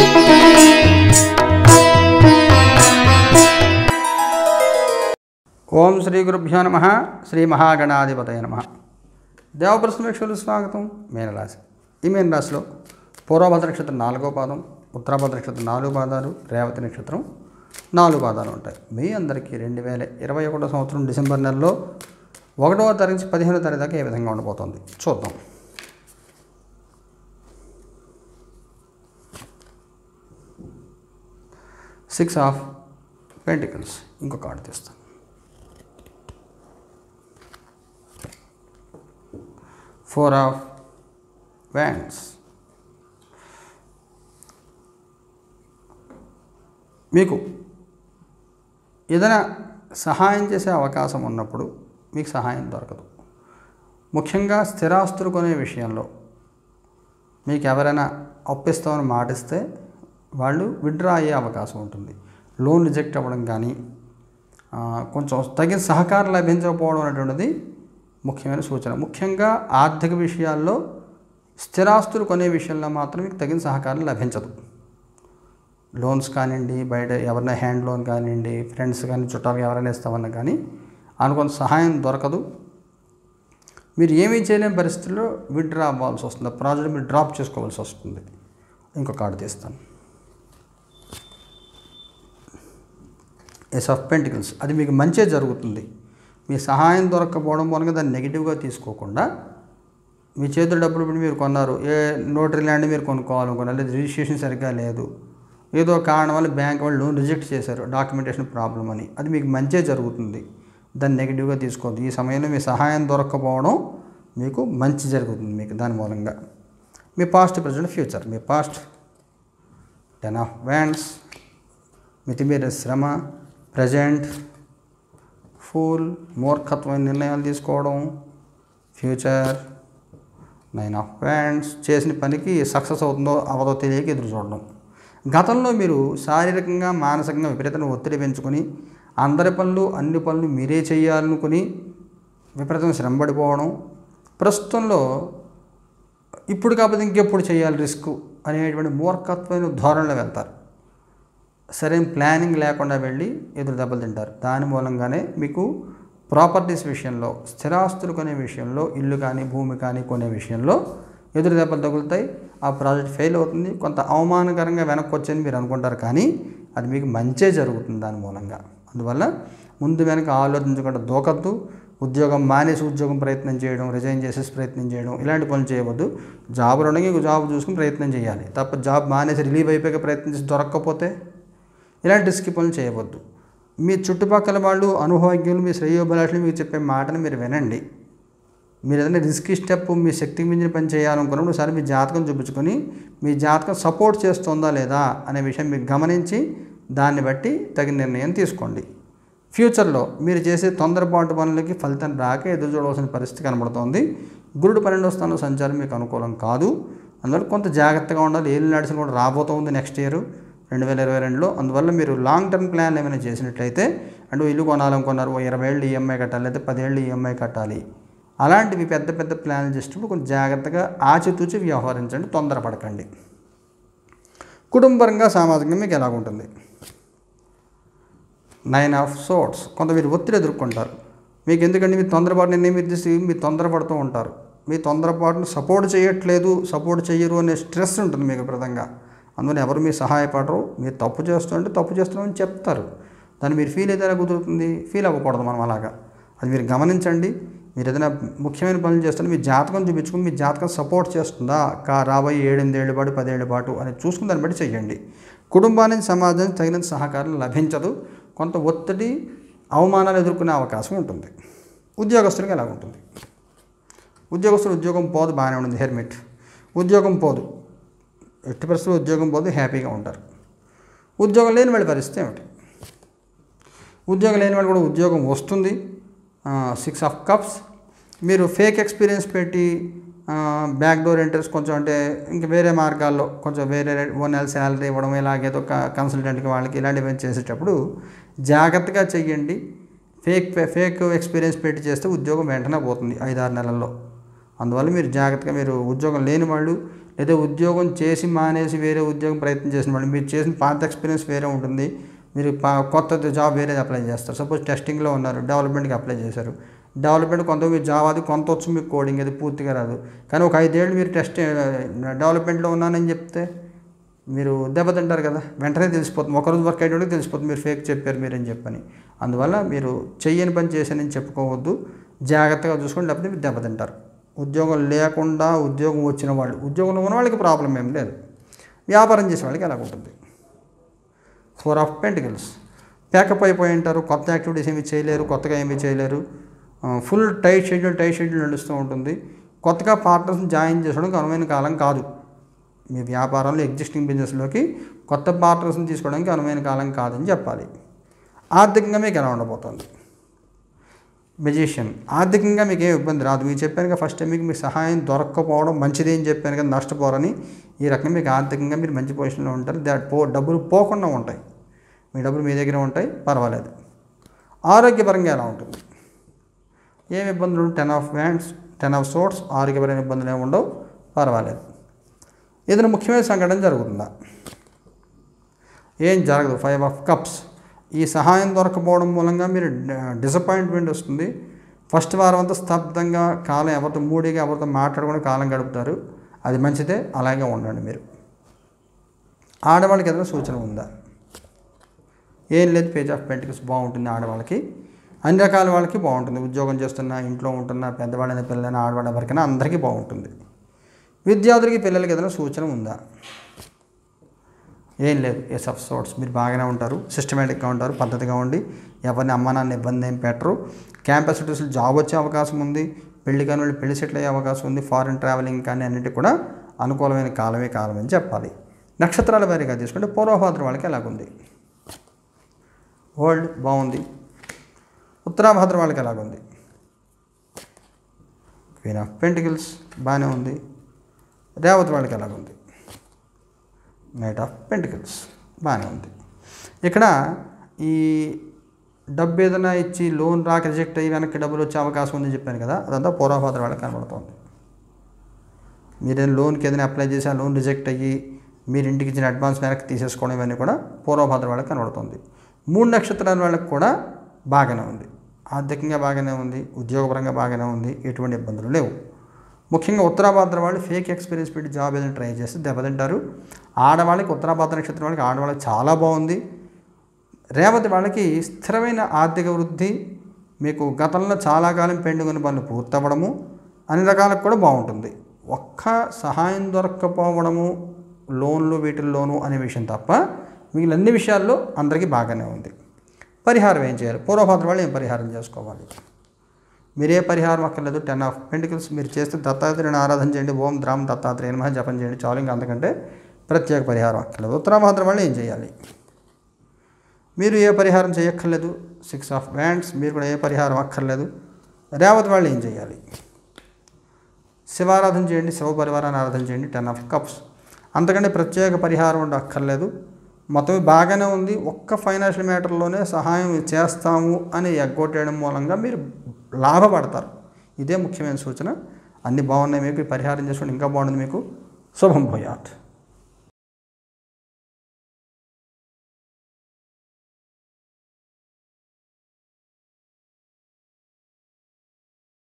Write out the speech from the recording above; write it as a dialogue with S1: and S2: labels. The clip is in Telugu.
S1: ఓం శ్రీ గురుభ్యో నమః. శ్రీ మహాగణాధిపతయ నమః. దేవప్రశ్నవేక్షలు స్వాగతం. మీనరాశి. ఈ మీనరాశిలో పూర్వభద్ర నక్షత్రం 4వ పాదం, ఉత్తరాభద్ర నక్షత్రం 4 పాదాలు, రేవతి నక్షత్రం 4 పాదాలు ఉంటాయి. మీ అందరికీ 2021 సంవత్సరం డిసెంబర్ నెలలో 1వ తారీఖు నుంచి 15వ తారీఖు దాకా ఏ విధంగా ఉండబోతోంది చూద్దాం. Six of pentacles. ఇంకొక కార్డు తీస్తాం. Four of wands. మీకు ఏదైనా సహాయం చేసే అవకాశం ఉన్నప్పుడు మీకు సహాయం దొరకదు. ముఖ్యంగా స్థిరాస్తులు కొనే విషయంలో మీకు ఎవరైనా అప్పిస్తామని మాటిస్తే వాళ్ళు విత్డ్రా అయ్యే అవకాశం ఉంటుంది. లోన్ రిజెక్ట్ అవ్వడం కానీ, కొంచెం తగిన సహకారం లభించకపోవడం అనేటువంటిది ముఖ్యమైన సూచన. ముఖ్యంగా ఆర్థిక విషయాల్లో స్థిరాస్తులు కొనే విషయంలో మాత్రం మీకు తగిన సహకారం లభించదు. లోన్స్ కానివ్వండి, బయట ఎవరైనా హ్యాండ్ లోన్ కానివ్వండి, ఫ్రెండ్స్ కానీ చుట్టాలు ఎవరైనా ఇస్తామన్నా కానీ అనుకున్న సహాయం దొరకదు. మీరు ఏమీ చేయలేని పరిస్థితుల్లో విత్డ్రా అవ్వాల్సి వస్తుంది. ప్రాజెక్ట్ మీరు డ్రాప్ చేసుకోవాల్సి వస్తుంది. ఇంకో కార్డు తీస్తాను. Ace of pentacles. అది మీకు మంచే జరుగుతుంది. మీ సహాయం దొరకకపోవడం మూలంగా దాన్ని నెగిటివ్గా తీసుకోకుండా, మీ చేతులు డబ్బులు పెట్టి మీరు కొన్నారు, ఏ నోటరీ ల్యాండ్ మీరు కొనుక్కోవాలనుకున్నారు, లేదా రిజిస్ట్రేషన్ సరిగ్గా లేదు, ఏదో కారణం వల్ల బ్యాంక్ వాళ్ళు లోన్ రిజెక్ట్ చేశారు, డాక్యుమెంటేషన్ ప్రాబ్లం అని, అది మీకు మంచే జరుగుతుంది. దాన్ని నెగిటివ్గా తీసుకోవద్దు. ఈ సమయంలో మీ సహాయం దొరకకపోవడం మీకు మంచి జరుగుతుంది. మీకు దాని మూలంగా మీ పాస్ట్, ప్రజెంట్, ఫ్యూచర్. మీ పాస్ట్ 10 ఆఫ్ వ్యాండ్స్, మితిమీరిన శ్రమ. ప్రజెంట్ ఫూల్, మూర్ఖత్వమైన నిర్ణయాలు తీసుకోవడం. ఫ్యూచర్ 9 ఆఫ్ వ్యాండ్స్, చేసిన పనికి సక్సెస్ అవుతుందో అవదో తెలియక ఎదురు చూడడం. గతంలో మీరు శారీరకంగా మానసికంగా విపరీతంగా ఒత్తిడి పెంచుకొని అందరి పనులు అన్ని పనులు మీరే చేయాలనుకుని విపరీతంగా శ్రమపడిపోవడం. ప్రస్తుతంలో ఇప్పుడు కాకపోతే ఇంకెప్పుడు చేయాలి రిస్క్ అనేటువంటి మూర్ఖత్వమైన ధోరణిలో వెళ్తారు. సరైన ప్లానింగ్ లేకుండా వెళ్ళి ఎదురు దెబ్బలు తింటారు. దాని మూలంగానే మీకు ప్రాపర్టీస్ విషయంలో, స్థిరాస్తులు కొనే విషయంలో, ఇల్లు కానీ భూమి కానీ కొనే విషయంలో ఎదురు దెబ్బలు తగులుతాయి. ఆ ప్రాజెక్ట్ ఫెయిల్ అవుతుంది. కొంత అవమానకరంగా వెనక్కి వచ్చని మీరు అనుకుంటారు, కానీ అది మీకు మంచే జరుగుతుంది దాని మూలంగా. అందువల్ల ముందు వెనక ఆలోచించకుండా దూకద్దు. ఉద్యోగం మానేసి ఉద్యోగం ప్రయత్నం చేయడం, రిజైన్ చేసేసి ప్రయత్నం చేయడం, ఇలాంటి పనులు చేయవద్దు. జాబులు ఉండగా ఇంకో జాబ్ చూసుకుని ప్రయత్నం చేయాలి తప్ప జాబ్ మానేసి రిలీవ్ అయిపోయాక ప్రయత్నం చేసి దొరక్కపోతే ఇలాంటి రిస్క్ పనులు చేయవద్దు. మీ చుట్టుపక్కల వాళ్ళు అనుభవజ్ఞులు, మీ శ్రేయోభిలాషులు మీకు చెప్పే మాటను మీరు వినండి. మీరు ఏదైనా రిస్కీ స్టెప్ మీ శక్తికి మించిన పని చేయాలనుకున్నప్పుడు ఒకసారి మీ జాతకం చూపించుకొని మీ జాతకం సపోర్ట్ చేస్తుందా లేదా అనే విషయం మీకు గమనించి దాన్ని బట్టి తగిన నిర్ణయం తీసుకోండి. ఫ్యూచర్లో మీరు చేసే తొందరపాటు పనులకి ఫలితం రాక ఎదురు చూడవలసిన పరిస్థితి కనబడుతోంది. గురుడు 12వ స్థానంలో సంచారం మీకు అనుకూలం కాదు. అందువల్ల కొంత జాగ్రత్తగా ఉండాలి. ఏళ్ళు నడిచిన కూడా రాబోతుంది నెక్స్ట్ ఇయర్ 2022లో. అందువల్ల మీరు లాంగ్ టర్మ్ ప్లాన్ ఏమైనా చేసినట్లయితే, అంటే ఇల్లు కొనాలనుకున్నారు, 20 ఏళ్ళు ఈఎంఐ కట్టాలి, లేదా 10 ఏళ్ళు ఈఎంఐ కట్టాలి, అలాంటివి పెద్ద పెద్ద ప్లాన్లు చేసేటప్పుడు కొంచెం జాగ్రత్తగా ఆచితూచి వ్యవహరించండి, తొందరపడకండి. కుటుంబపరంగా సామాజికంగా మీకు ఎలాగుంటుంది? 9 ఆఫ్ సోర్డ్స్. కొంత మీరు ఒత్తిడి ఎదుర్కొంటారు. మీకు ఎందుకంటే మీ తొందరపాటు నిర్ణయం మీరు తొందరపడుతూ ఉంటారు. మీ తొందరపాటును సపోర్ట్ చేయట్లేదు, సపోర్ట్ చేయరు అనే స్ట్రెస్ ఉంటుంది మీకు ప్రధానంగా. అందువల్ల ఎవరు మీరు సహాయపడరు. మీరు తప్పు చేస్తుంటే తప్పు చేస్తున్నామని చెప్తారు. దాన్ని మీరు ఫీల్ అయితే ఎలా కుదురుతుంది? ఫీల్ అవ్వకూడదు మనం అలాగా. అది మీరు గమనించండి. మీరు ఏదైనా ముఖ్యమైన పనులు చేస్తుంటే మీ జాతకం చూపించుకుని మీ జాతకం సపోర్ట్ చేస్తుందా, రాబోయే 7-8 ఏళ్ళ పాటు 10 ఏళ్ళ పాటు అని చూసుకుని దాన్ని బట్టి చేయండి. కుటుంబానికి, సమాజానికి తగినంత సహకారం లభించదు. కొంత ఒత్తిడి, అవమానాలు ఎదుర్కొనే అవకాశం ఉంటుంది. ఉద్యోగస్తులకు ఎలా ఉంటుంది? ఉద్యోగస్తులు ఉద్యోగం పోదు, బాగానే ఉంటుంది. హెర్మిట్. ఉద్యోగం పోదు, ఎట్టి పరిస్థితుల్లో ఉద్యోగం పోదు, హ్యాపీగా ఉంటారు. ఉద్యోగం లేని వాళ్ళ పరిస్థితి ఏమిటి? ఉద్యోగం లేని వాళ్ళు కూడా ఉద్యోగం వస్తుంది. 6 ఆఫ్ కప్స్. మీరు ఫేక్ ఎక్స్పీరియన్స్ పెట్టి బ్యాక్ డోర్ ఎంట్రీస్ కొంచెం, అంటే ఇంక వేరే మార్గాల్లో కొంచెం వేరే 1 నెల శాలరీ ఇవ్వడం, ఇలాగేదో కన్సల్టెంట్కి వాళ్ళకి ఇలాంటివి చేసేటప్పుడు జాగ్రత్తగా చెయ్యండి. ఫేక్ ఎక్స్పీరియన్స్ పెట్టి చేస్తే ఉద్యోగం వెంటనే పోతుంది 5-6 నెలల్లో. అందువల్ల మీరు జాగ్రత్తగా మీరు ఉద్యోగం లేని వాళ్ళు లేదా ఉద్యోగం చేసి మానేసి వేరే ఉద్యోగం ప్రయత్నం చేసిన వాళ్ళు మీరు చేసిన పాత ఎక్స్పీరియన్స్ వేరే ఉంటుంది. మీరు కొత్త జాబ్ వేరే అప్లై చేస్తారు. సపోజ్ టెస్టింగ్లో ఉన్నారు, డెవలప్మెంట్కి అప్లై చేశారు. డెవలప్మెంట్ కొంత మీరు జావాది, కొంత వచ్చు మీకు కోడింగ్, అది పూర్తిగా రాదు. కానీ ఒక 5 ఏళ్ళు మీరు డెవలప్మెంట్లో ఉన్నానని చెప్తే మీరు దెబ్బతింటారు కదా, వెంటనే తెలిసిపోతుంది. ఒకరోజు వర్క్ అయ్యేటోడికి తెలిసిపోతుంది మీరు ఫేక్ చెప్పారు మీరని చెప్పని. అందువల్ల మీరు చెయ్యని పని చేశానని చెప్పుకోవద్దు, జాగ్రత్తగా చూసుకొని, లేకపోతే మీరు దెబ్బతింటారు. ఉద్యోగం లేకుండా ఉద్యోగం వచ్చిన వాళ్ళు, ఉద్యోగంలో ఉన్న వాళ్ళకి ప్రాబ్లం ఏం లేదు, వ్యాపారం చేసే వాళ్ళకి ఎలా ఉంటుంది. 4 ఆఫ్ పెంటికల్స్ ప్యాకప్ అయిపోయి ఉంటారు, కొత్త యాక్టివిటీస్ ఏమీ చేయలేరు, కొత్తగా ఏమీ చేయలేరు. ఫుల్ టైట్ షెడ్యూల్ నడుస్తూ ఉంటుంది. కొత్తగా పార్ట్నర్స్ని జాయిన్ చేసుకోవడానికి అనువైన కాలం కాదు. మీ వ్యాపారంలో ఎగ్జిస్టింగ్ బిజినెస్లోకి కొత్త పార్ట్నర్స్ని తీసుకోవడానికి అనువైన కాలం కాదని చెప్పాలి. ఆర్థికంగా మీకు ఎలా ఉండబోతుంది? మెజిషియన్, ఆర్థికంగా మీకు ఏం ఇబ్బంది రాదు. మీకు చెప్పాను కదా ఫస్ట్ టైం మీకు సహాయం దొరక్కపోవడం మంచిది అని చెప్పాను కదా, నష్టపోరని. ఈ రకంగా మీకు ఆర్థికంగా మీరు మంచి పొజిషన్లో ఉంటారు. డబ్బులు పోకుండా ఉంటాయి, మీ డబ్బులు మీ దగ్గర ఉంటాయి, పర్వాలేదు. ఆరోగ్యపరంగా ఎలా ఉంటుంది? ఏం ఇబ్బందులు? 10 ఆఫ్ వ్యాండ్స్, 10 ఆఫ్ సోర్ట్స్. ఆరోగ్యపరమైన ఇబ్బందులు ఏమి ఉండవు, పర్వాలేదు. ఏదైనా ముఖ్యమైన సంఘటన జరుగుతుందా? ఏం జరగదు. 5 ఆఫ్ కప్స్, ఈ సహాయం దొరకపోవడం మూలంగా మీరు డిసప్పాయింట్మెంట్ వస్తుంది. ఫస్ట్ వారం అంతా స్తబ్దంగా కాలం ఎవరితో మూడీగా ఎవరితో మాట్లాడుకుని కాలం గడుపుతారు. అది మంచిదే, అలాగే ఉండండి మీరు. ఆడవాళ్ళకి ఏదైనా సూచన ఉందా? ఏం లేదు. పేజ్ ఆఫ్ పెంటికల్స్ బాగుంటుంది ఆడవాళ్ళకి, అన్ని రకాల వాళ్ళకి బాగుంటుంది. ఉద్యోగం చేస్తున్నా, ఇంట్లో ఉంటున్నా, పెద్దవాళ్ళైనా పిల్లలైనా ఆడవాళ్ళ ఎవరికైనా అందరికీ బాగుంటుంది. విద్యార్థులకి పిల్లలకి ఏదైనా సూచన ఉందా? ఏం లేదు. ఎస్ ఆఫ్ సోర్ట్స్, మీరు బాగానే ఉంటారు, సిస్టమేటిక్గా ఉంటారు, పద్ధతిగా ఉండి ఎవరిని అమ్మ నాన్న ఇబ్బంది ఏం పెట్టరు. క్యాంపస్ ఇంటర్వ్యూస్లో జాబ్ వచ్చే అవకాశం ఉంది, పెళ్లి కాని వాళ్ళు పెళ్లి సెటిల్ అయ్యే అవకాశం ఉంది, ఫారిన్ ట్రావెలింగ్ కానీ అన్నింటికి కూడా అనుకూలమైన కాలం అని చెప్పాలి. నక్షత్రాల వారీగా తీసుకుంటే పూర్వభాద్ర వాళ్ళకి ఎలాగుంది? వరల్డ్ బాగుంది. ఉత్తరాభాద్ర వాళ్ళకి ఎలాగుంది? క్వీన్ ఆఫ్ పెంటికల్స్ బాగానే ఉంది. రేవతి వాళ్ళకి ఎలాగుంది? నైట్ ఆఫ్ పెంటికల్స్ బాగానే ఉంది. ఇక్కడ ఈ డబ్బు ఏదైనా ఇచ్చి లోన్ రాక రిజెక్ట్ అయ్యి వెనక్కి డబ్బులు వచ్చే అవకాశం ఉందని చెప్పాను కదా, అదంతా పూర్వభాద్ర వాళ్ళకి కనబడుతుంది. మీరేం లోన్కి ఏదైనా అప్లై చేసి ఆ లోన్ రిజెక్ట్ అయ్యి మీరు ఇంటికి ఇచ్చిన అడ్వాన్స్ వెనక్కి తీసేసుకోవడం ఇవన్నీ కూడా పూర్వభాద్ర వాళ్ళకి కనబడుతుంది. 3 నక్షత్రాల వాళ్ళకి కూడా బాగానే ఉంది. ఆర్థికంగా బాగానే ఉంది, ఉద్యోగపరంగా బాగానే ఉంది, ఎటువంటి ఇబ్బందులు లేవు. ముఖ్యంగా ఉత్తరాభాద్ర వాళ్ళు ఫేక్ ఎక్స్పీరియన్స్ పెట్టి జాబ్ ఏదైనా ట్రై చేస్తే దెబ్బతింటారు. ఆడవాళ్ళకి, ఉత్తరాభాద్ర నక్షత్రం వాళ్ళకి, ఆడవాళ్ళకి చాలా బాగుంది. రేవతి వాళ్ళకి స్థిరమైన ఆర్థిక వృద్ధి, మీకు గతంలో చాలా కాలం పెండింగ్ ఉన్న పనులు పూర్తవ్వడము, అన్ని రకాలకు కూడా బాగుంటుంది. ఒక్క సహాయం దొరక్కపోవడము, లోన్లు వీటిల్లోనూ అనే విషయం తప్ప మిగిలిన అన్ని విషయాల్లో అందరికీ బాగానే ఉంది. పరిహారం ఏం చేయాలి? పూర్వభాద్ర వాళ్ళు ఏం పరిహారం చేసుకోవాలి? మీరే పరిహారం అక్కర్లేదు. 10 ఆఫ్ పెంటికల్స్ మీరు చేస్తే దత్తాత్రేయుని ఆరాధన చేయండి, ఓం ద్రామ్ దత్తాత్రేయ నమః జపం చేయండి చాలు, ఇంకా అంతకంటే ప్రత్యేక పరిహారం అక్కర్లేదు. ఉత్తరాభాద్ర వాళ్ళు ఏం చేయాలి? మీరు ఏ పరిహారం చేయక్కర్లేదు. 6 ఆఫ్ వ్యాండ్స్, మీరు కూడా ఏ పరిహారం అక్కర్లేదు. రేవతి వాళ్ళు ఏం చేయాలి? శివారాధన చేయండి, శివ పరివారాన్ని ఆరాధన చేయండి. 10 ఆఫ్ కప్స్, అంతకంటే ప్రత్యేక పరిహారం ఉండి అక్కర్లేదు. మొత్తం బాగానే ఉంది. ఒక్క ఫైనాన్షియల్ మ్యాటర్లోనే సహాయం చేస్తాము అని ఎగ్గొట్టేయడం మూలంగా మీరు లాభపడతారు. ఇదే ముఖ్యమైన సూచన. అన్నీ బాగున్నాయి మీకు, పరిహారం చేసుకోండి, ఇంకా బాగుంటుంది మీకు. శుభం భూయాత్.